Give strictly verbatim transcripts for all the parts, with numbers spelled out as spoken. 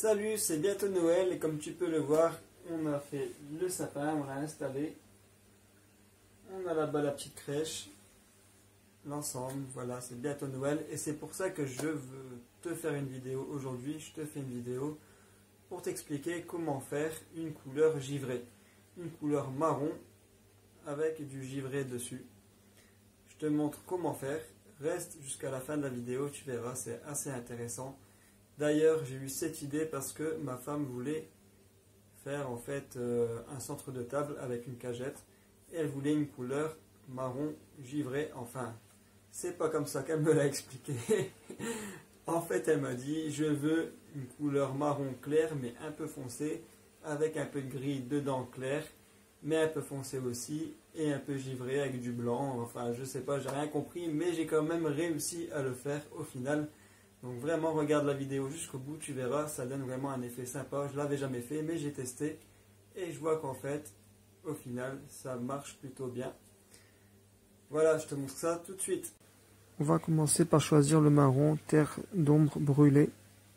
Salut, c'est bientôt Noël et comme tu peux le voir, on a fait le sapin, on l'a installé. On a là-bas la petite crèche, l'ensemble, voilà, c'est bientôt Noël. Et c'est pour ça que je veux te faire une vidéo aujourd'hui. Je te fais une vidéo pour t'expliquer comment faire une couleur givrée. Une couleur marron avec du givré dessus. Je te montre comment faire. Reste jusqu'à la fin de la vidéo, tu verras, c'est assez intéressant. D'ailleurs, j'ai eu cette idée parce que ma femme voulait faire en fait euh, un centre de table avec une cagette. Et elle voulait une couleur marron givré. Enfin, c'est pas comme ça qu'elle me l'a expliqué. En fait, elle m'a dit, je veux une couleur marron clair mais un peu foncé, avec un peu de gris dedans clair, mais un peu foncé aussi, et un peu givré avec du blanc. Enfin, je sais pas, j'ai rien compris, mais j'ai quand même réussi à le faire au final. Donc vraiment, regarde la vidéo jusqu'au bout, tu verras, ça donne vraiment un effet sympa. Je l'avais jamais fait, mais j'ai testé, et je vois qu'en fait, au final, ça marche plutôt bien. Voilà, je te montre ça tout de suite. On va commencer par choisir le marron terre d'ombre brûlée.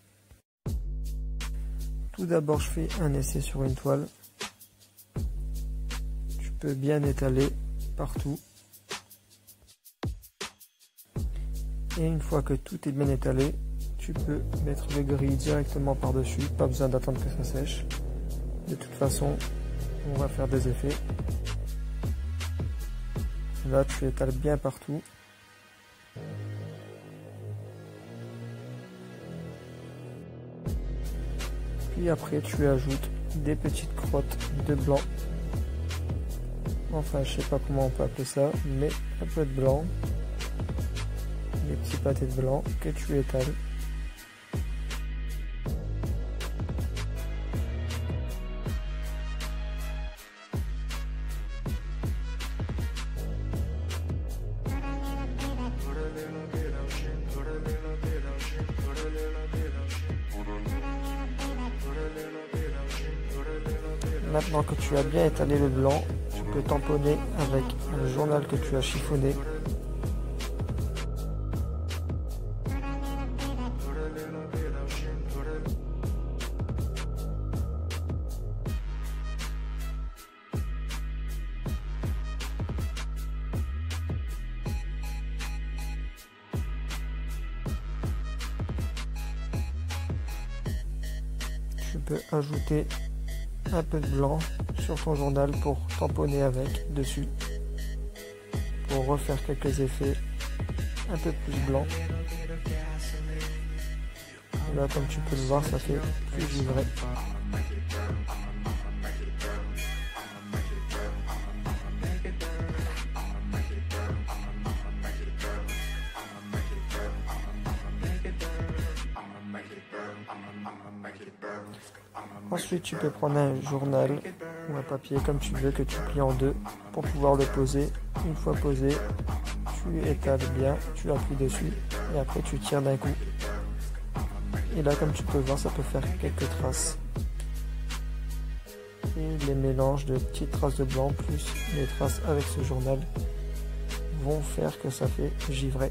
Tout d'abord, je fais un essai sur une toile. Tu peux bien étaler partout. Et une fois que tout est bien étalé, tu peux mettre le gris directement par-dessus. Pas besoin d'attendre que ça sèche. De toute façon, on va faire des effets. Là, tu étales bien partout. Puis après, tu ajoutes des petites crottes de blanc. Enfin, je sais pas comment on peut appeler ça, mais un peu de blanc. Des petits pâtés de blanc que tu étales. Maintenant que tu as bien étalé le blanc, tu peux tamponner avec un journal que tu as chiffonné. Tu peux ajouter un peu de blanc sur ton journal pour tamponner avec dessus, pour refaire quelques effets un peu plus blanc. Là, comme tu peux le voir, ça fait plus givré. Ensuite, tu peux prendre un journal ou un papier comme tu veux que tu plies en deux pour pouvoir le poser. Une fois posé, tu étales bien, tu appuies dessus et après tu tires d'un coup. Et là, comme tu peux voir, ça peut faire quelques traces. Et les mélanges de petites traces de blanc plus les traces avec ce journal vont faire que ça fait givré.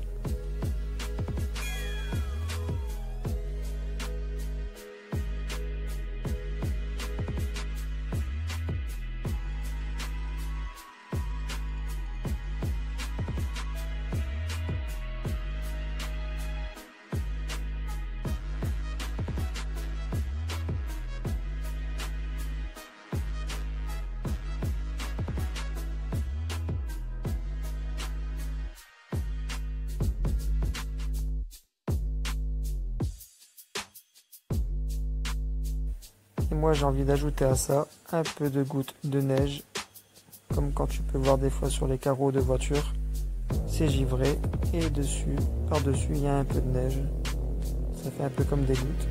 Et moi j'ai envie d'ajouter à ça un peu de gouttes de neige, comme quand tu peux voir des fois sur les carreaux de voiture, c'est givré et dessus, par-dessus il y a un peu de neige, ça fait un peu comme des gouttes.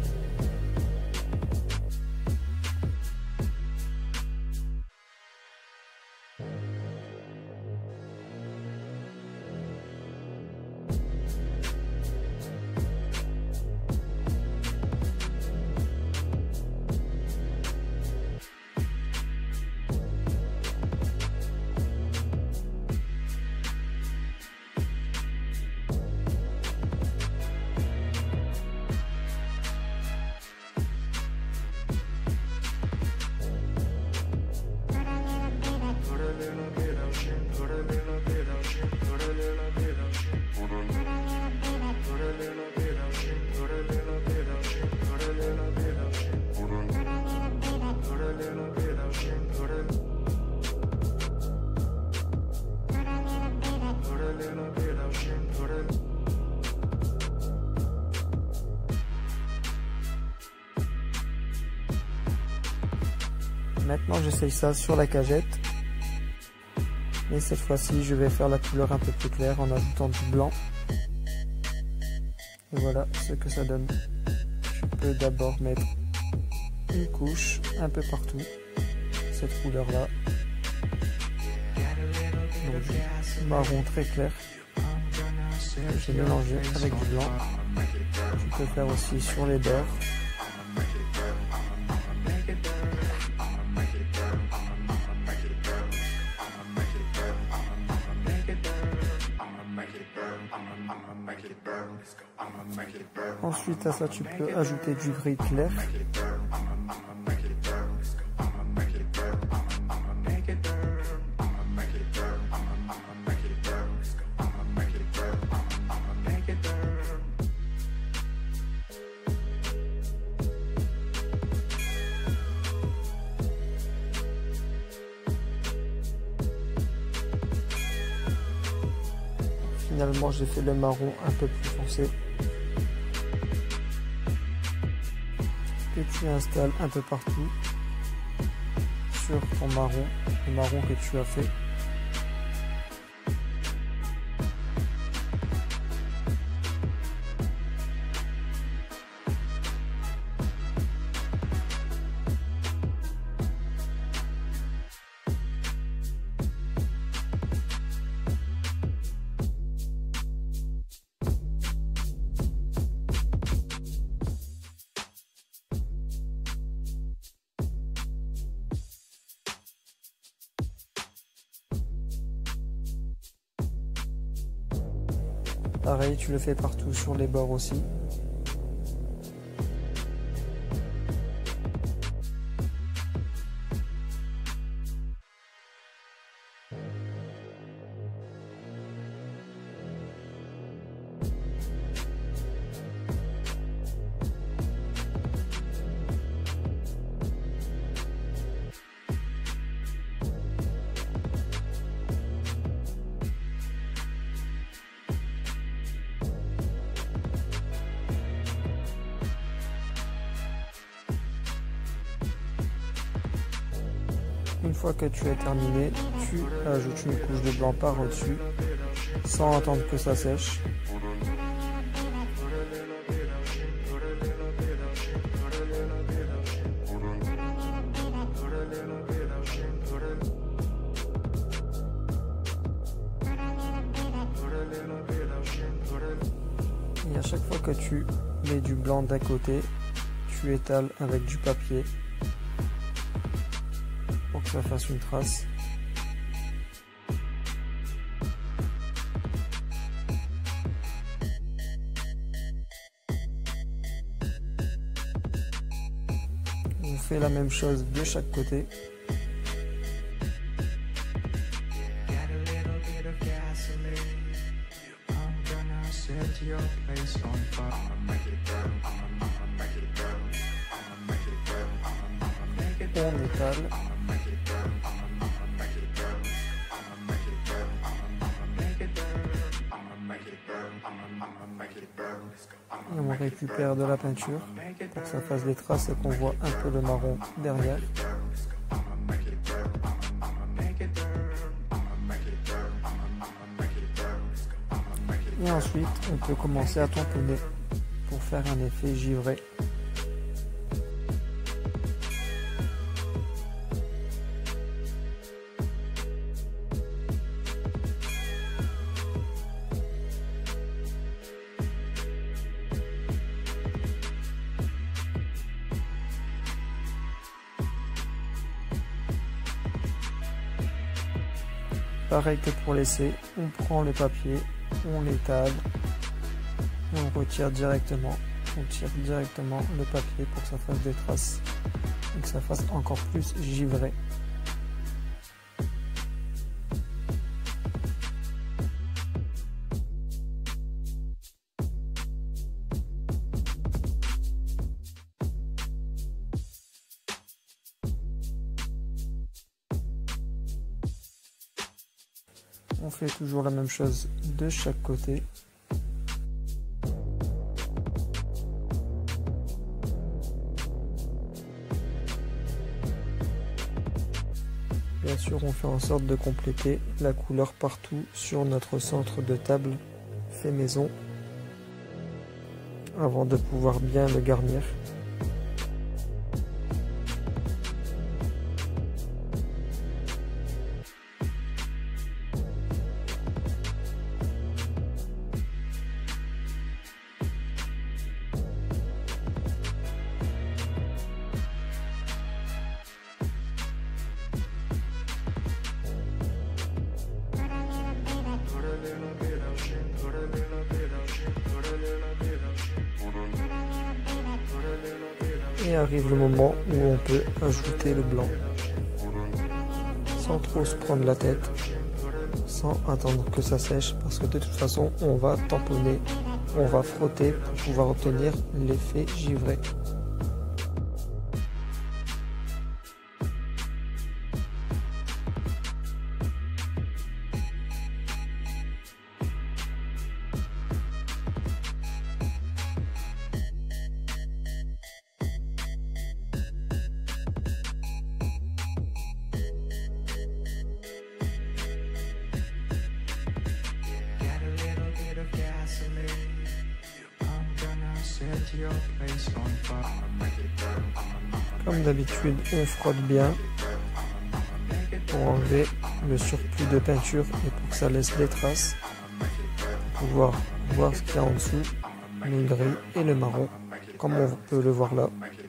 Maintenant j'essaye ça sur la cagette. Et cette fois-ci je vais faire la couleur un peu plus claire en ajoutant du blanc. Et voilà ce que ça donne. Je peux d'abord mettre une couche un peu partout, cette couleur là. Donc du marron très clair. J'ai mélangé avec du blanc. Tu peux faire aussi sur les bords. Ensuite à ça tu peux ajouter du gris clair. Finalement j'ai fait le marron un peu plus foncé que tu installes un peu partout sur ton marron, le marron que tu as fait. Pareil, tu le fais partout sur les bords aussi. Une fois que tu as terminé, tu ajoutes une couche de blanc par au-dessus, sans attendre que ça sèche. Et à chaque fois que tu mets du blanc d'un côté, tu étales avec du papier pour que ça fasse une trace. On fait la même chose de chaque côté. On étale. Et on récupère de la peinture pour que ça fasse des traces et qu'on voit un peu le marron derrière. Et ensuite, on peut commencer à tamponner pour faire un effet givré. Pareil que pour l'essai, on prend le papier, on l'étale, on retire directement, on tire directement le papier pour que ça fasse des traces et que ça fasse encore plus givré. On fait toujours la même chose de chaque côté. Bien sûr, on fait en sorte de compléter la couleur partout sur notre centre de table fait maison avant de pouvoir bien le garnir. Et arrive le moment où on peut ajouter le blanc, sans trop se prendre la tête, sans attendre que ça sèche, parce que de toute façon on va tamponner, on va frotter pour pouvoir obtenir l'effet givré. Comme d'habitude, on frotte bien pour enlever le surplus de peinture et pour que ça laisse des traces, pour pouvoir voir ce qu'il y a en dessous, le gris et le marron, comme on peut le voir là.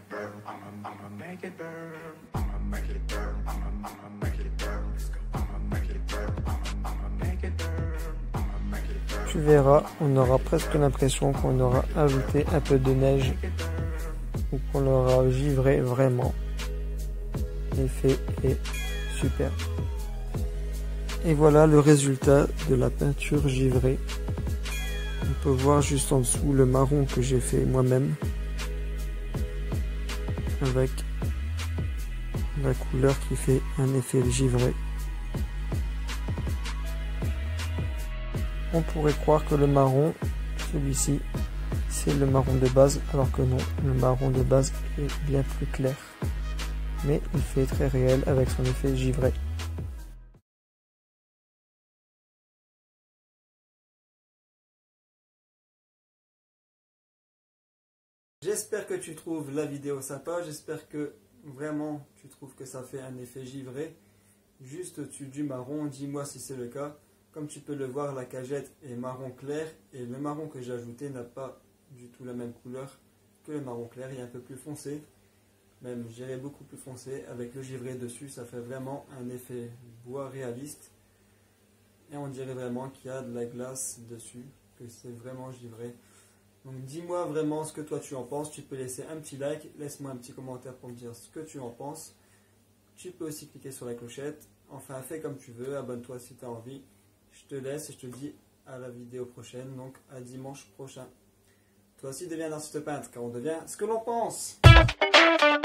Tu verras, on aura presque l'impression qu'on aura ajouté un peu de neige ou qu'on l'aura givré vraiment. L'effet est super. Et voilà le résultat de la peinture givrée. On peut voir juste en dessous le marron que j'ai fait moi-même avec la couleur qui fait un effet givré. On pourrait croire que le marron, celui-ci, c'est le marron de base, alors que non, le marron de base est bien plus clair. Mais il fait très réel avec son effet givré. J'espère que tu trouves la vidéo sympa, j'espère que vraiment tu trouves que ça fait un effet givré. Juste au-dessus du marron, dis-moi si c'est le cas. Comme tu peux le voir, la cagette est marron clair et le marron que j'ai ajouté n'a pas du tout la même couleur que le marron clair, il est un peu plus foncé, même je dirais beaucoup plus foncé. Avec le givré dessus, ça fait vraiment un effet bois réaliste et on dirait vraiment qu'il y a de la glace dessus, que c'est vraiment givré. Donc dis-moi vraiment ce que toi tu en penses, tu peux laisser un petit like, laisse-moi un petit commentaire pour me dire ce que tu en penses. Tu peux aussi cliquer sur la clochette, enfin fais comme tu veux, abonne-toi si tu as envie. Je te laisse et je te dis à la vidéo prochaine, donc à dimanche prochain. Toi aussi deviens un artiste peintre, car on devient ce que l'on pense.